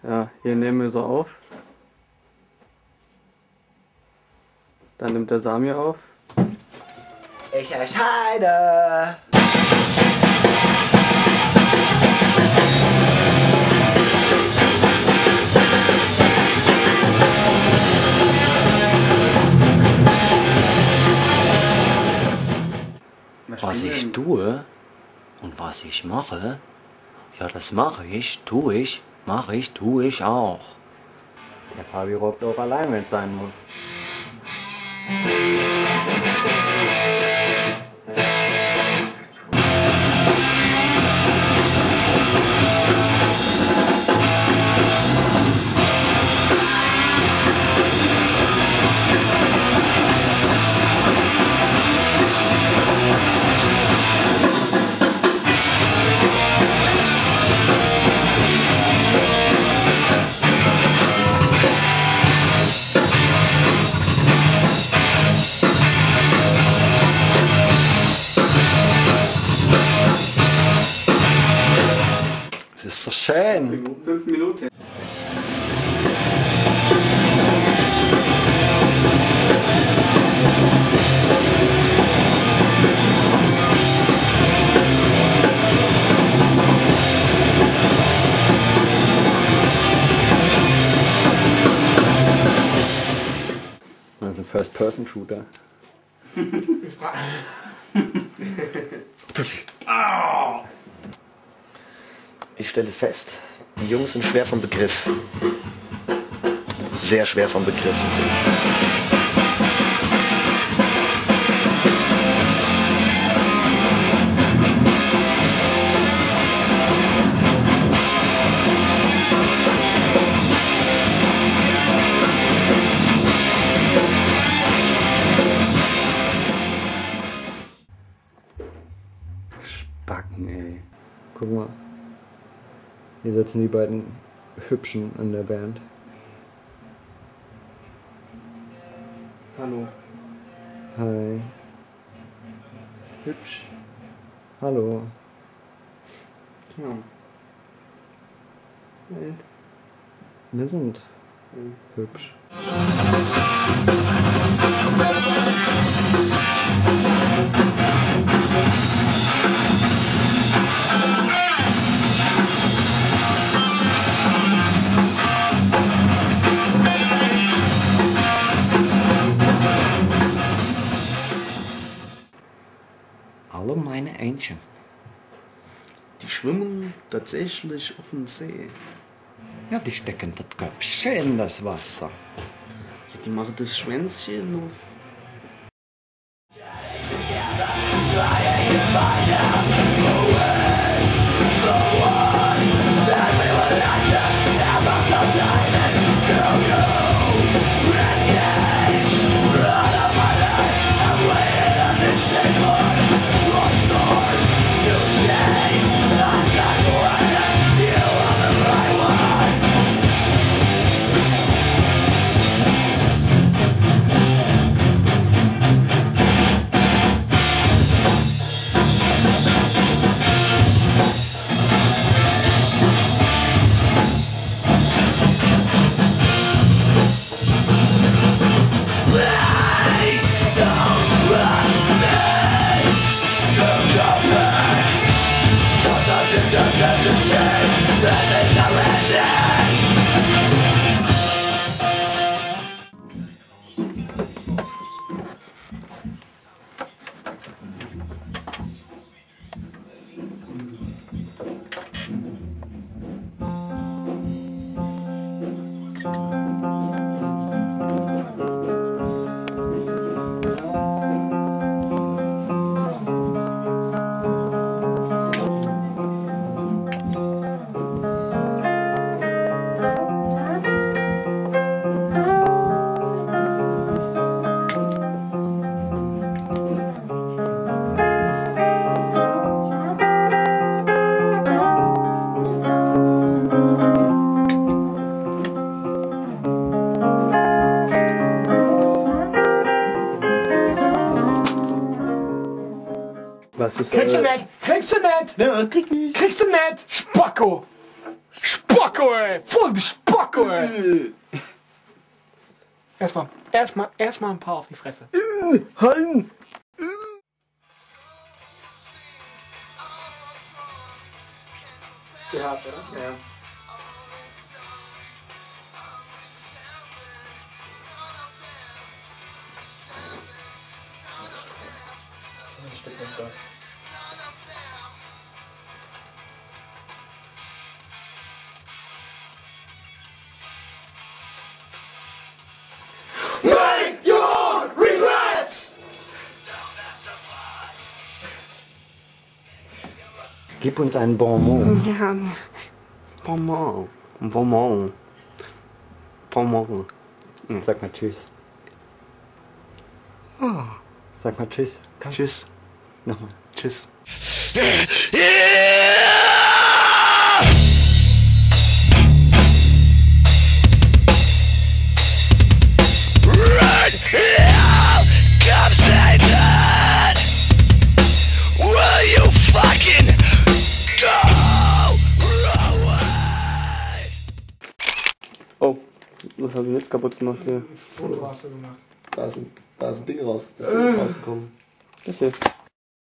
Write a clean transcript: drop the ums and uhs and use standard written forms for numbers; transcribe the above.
Ja, hier nehmen wir so auf. Dann nimmt der Samir auf. Ich entscheide. Was ich tue und was ich mache, ja, das mache ich, tue ich, mache ich, tue ich auch. Der Fabi rockt auch allein, wenn es sein muss. Es ist so schön. 5 Minuten. Das ist ein First-Person-Shooter. Ich stelle fest, die Jungs sind schwer vom Begriff. Sehr schwer vom Begriff. Spacken, ey. Guck mal. Hier sitzen die beiden Hübschen in der Band. Hallo. Hi. Hübsch. Hallo. Ja. Und? Wir sind hübsch. Alle meine Entchen. Die schwimmen tatsächlich auf dem See. Ja, die stecken das Köpfchen in das Wasser. Ja, die machen das Schwänzchen auf. Was ist Kriegst du nicht! Kriegst du nicht! Ja, krieg ich. Kriegst du nicht! Spacko! Spocko, ey! Voll die Spocko, ey! Erstmal ein paar auf die Fresse. Hallen! Du hast, oder? Ja. Gib uns einen Bonbon. Ja. Bonbon. Bonbon. Bonbon. Sag mal Tschüss. Sag mal Tschüss. Komm. Tschüss. Nochmal. Tschüss. Oh, was habe ich jetzt kaputt gemacht hier? Foto hast du gemacht. Da ist ein Ding rausgekommen. Das hier.